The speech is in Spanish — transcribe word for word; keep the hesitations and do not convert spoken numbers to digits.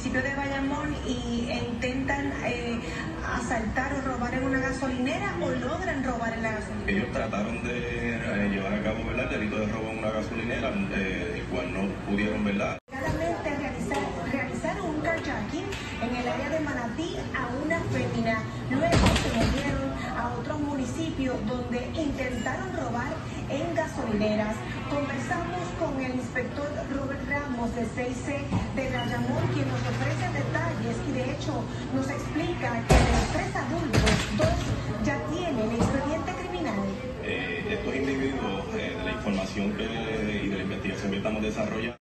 municipio de Bayamón y intentan eh, asaltar o robar en una gasolinera o logran robar en la gasolinera. Ellos trataron de eh, llevar a cabo, ¿verdad?, el delito de robo en una gasolinera, eh, el cual no pudieron, ¿verdad? Claramente realizar, realizaron un carjacking en el área de Manatí a una fémina. Luego se movieron a otros municipios donde intentaron robar en gasolineras. Conversamos con el inspector Robert Ramos de C I C de Bayamón, quien nos ofrece detalles y de hecho nos explica que de los tres adultos, dos ya tienen expediente criminal. Eh, estos individuos, eh, de la información que, y de la investigación que estamos desarrollando,